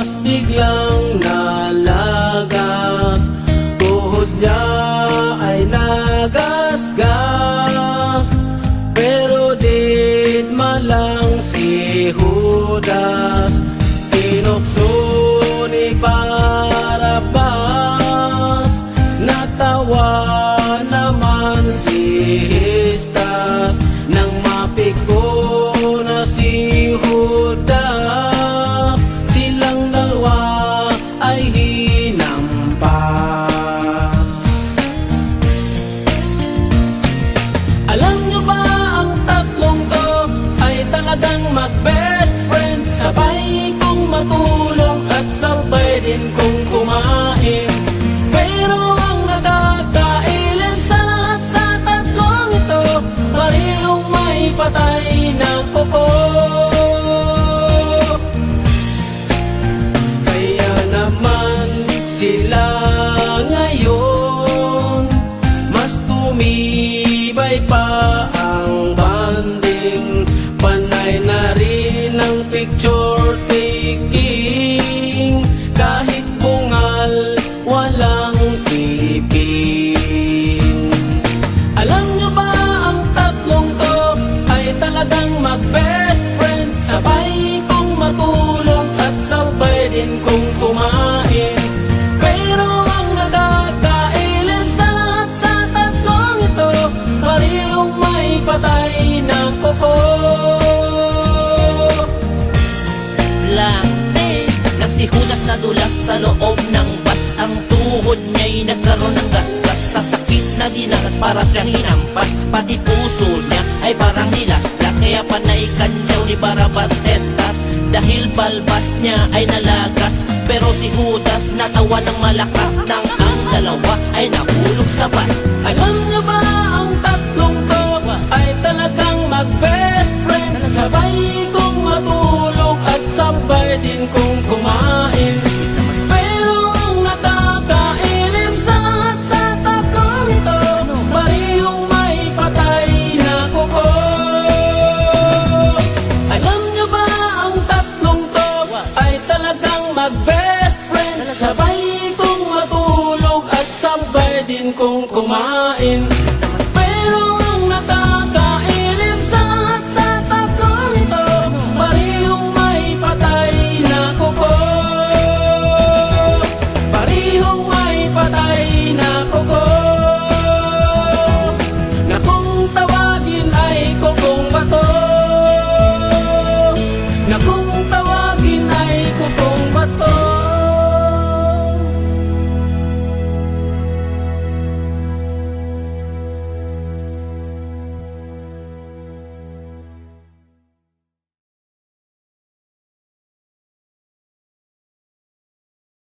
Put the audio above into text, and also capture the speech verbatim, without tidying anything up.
Judas biglang nalagas, tuhod niya ay nagasgas. Pero di malang si Judas, tinukso ni Barrabas. Natawa naman si Justas nang mapiko na si Judas. Silang dalawa ay hinampas. Alam nyo ba ang tatlong to ay talagang mag-best friend? Sabay kong matulog at sabay din kong kumain. Pero ang nakakailan sa lahat sa tatlong ito, parehong may patay na kuko. Kaya naman sila ngayon, mas tumibay pa ang banding. Panay na rin ang picture taking, kahit bungal walang tiping. Alam nyo ba ang tatlong to ay talagang mag-best friend? Sabay kong matulog at sabay din kong kumain. Pero ang nakakailan sa lahat sa tatlong ito, parehong may patay na kuko. Langte, nang si Judas nadulas sa loob ng bus, ang tuhod niya'y nagkaroon ng gasgas. Sa sakit na dinanas para siyang hinampas, pati puso niya ay parang nilaslas. Kaya panay kanyaw ni Barrabas Justas, dahil balbas niya ay nalagas. Pero si Judas natawa ng malakas, nang ang dalawa ay nahulog sa bus. Alam nyo ba ang tatlong to ay talagang mag-best friend? Sabay ko